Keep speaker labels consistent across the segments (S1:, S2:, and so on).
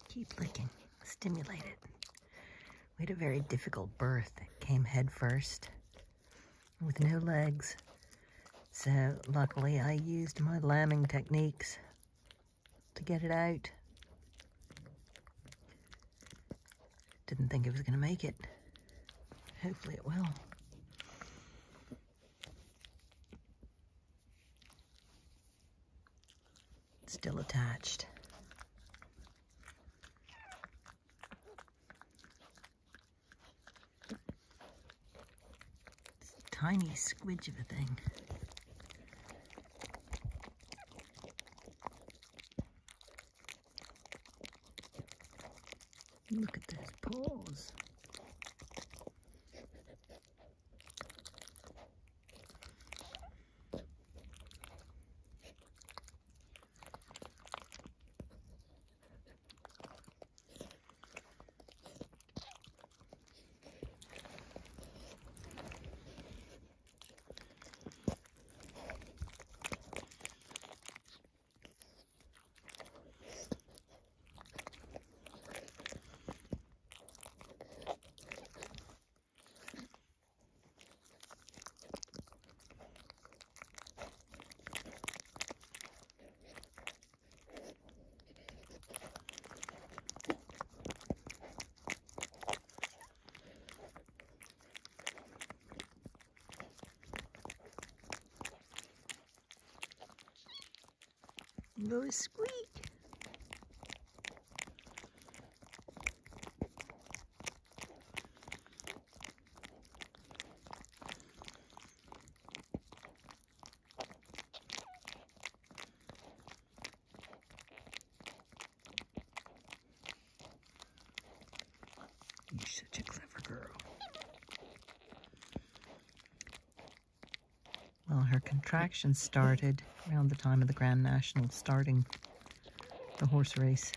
S1: Keep licking. Stimulate it. We had a very difficult birth. It came head first with no legs. So luckily I used my lambing techniques to get it out. Didn't think it was going to make it. Hopefully it will. Still attached. It's a tiny squidge of a thing. Look at those paws. Go squeak. You're such a clever girl. Well, her contractions started around the time of the Grand National starting the horse race.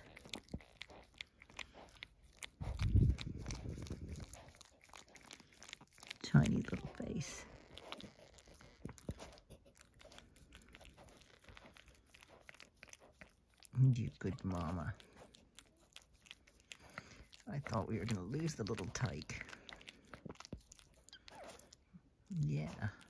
S1: Tiny little face. You good mama. I thought we were going to lose the little tyke. Yeah.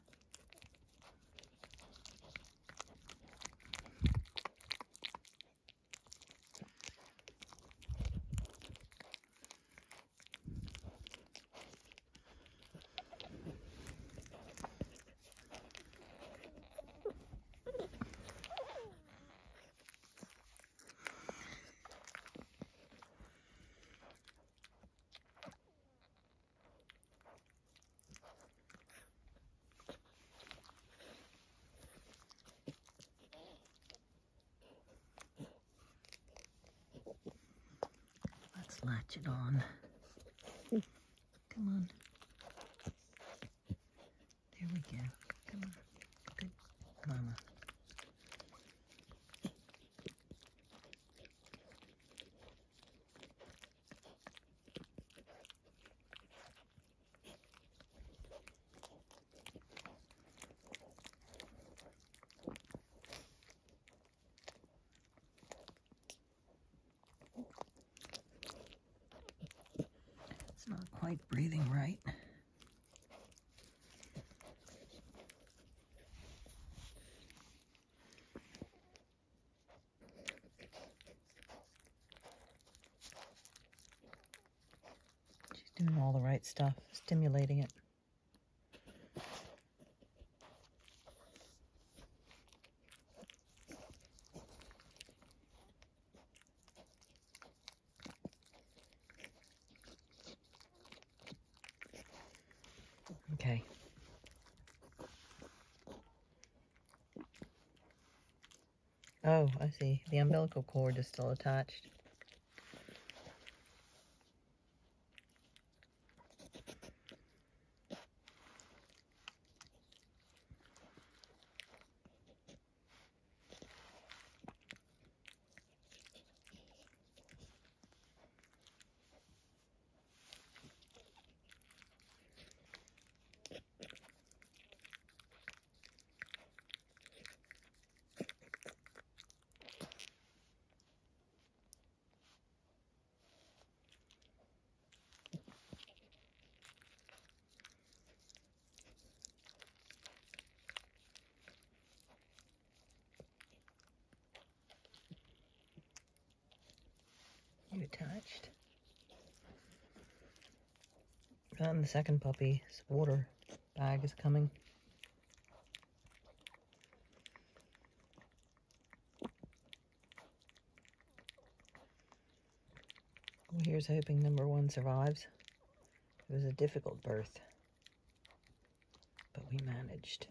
S1: Latch it on. Come on. There we go. Come on. Good mama. It's not quite breathing right. She's doing all the right stuff, stimulating it. Okay. Oh, I see. The umbilical cord is still attached. detached. And the second puppy's water bag is coming. Well, here's hoping number one survives. It was a difficult birth, but we managed.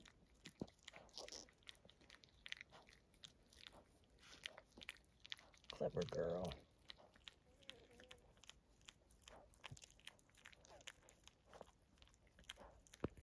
S1: Clever girl.